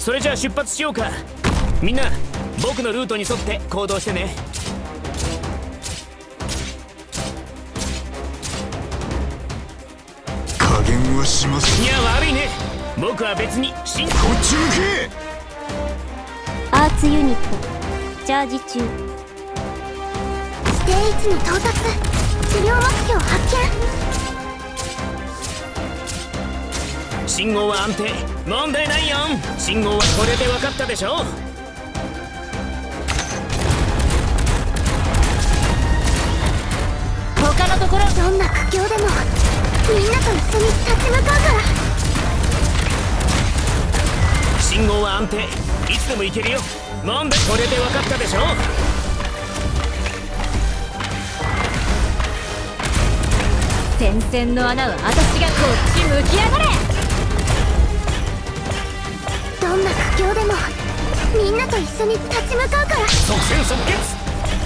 それじゃあ出発しようか。みんな僕のルートに沿って行動してね。 加減はします。 いや悪いね、僕は別にこっち向け。 アーツユニットチャージ中。指定位置に到達。治療目標発見。 信号は安定、問題ないよ。信号はこれで分かったでしょ。 他のところどんな苦境でもみんなと一緒に立ち向かうから。 信号は安定、いつでも行けるよ。問題これで分かったでしょ。 戦線の穴は私がこっち向きやがれ。どんな苦境でもみんなと一緒に立ち向かうから。 即戦即決。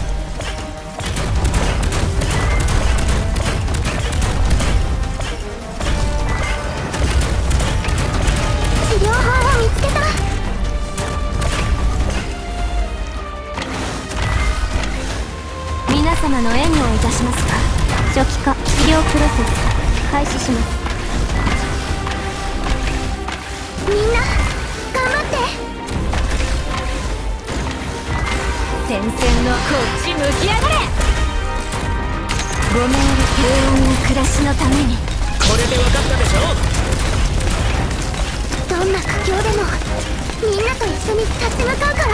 治療法を見つけた。皆様の援護をいたしますか。初期化治療プロセス開始します。みんな頑張って。戦線のこっち向きやがれ。ごめん、平穏な暮らしのために。 これで分かったでしょ。 どんな苦境でもみんなと一緒に立ち向かうから。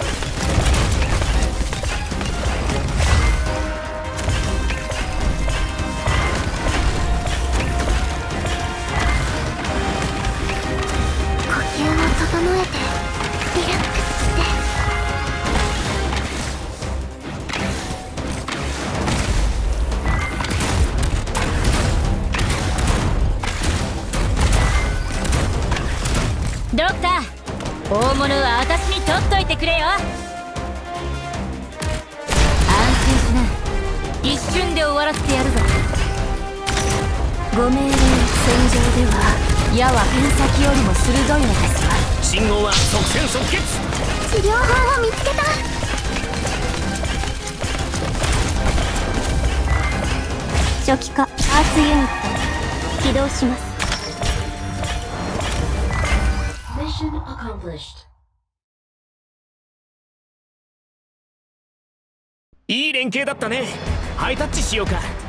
呼吸を整えてリラックスして。ドクター、大物は私に取っといてくれよ。安心しな、一瞬で終わらせてやるぞ。ご命令、戦場では矢はペン先よりも鋭いのですわ。 信号は即戦即決。 治療法を見つけた。初期化アーツユニット起動します。 いい連携だったね。ハイタッチしようか。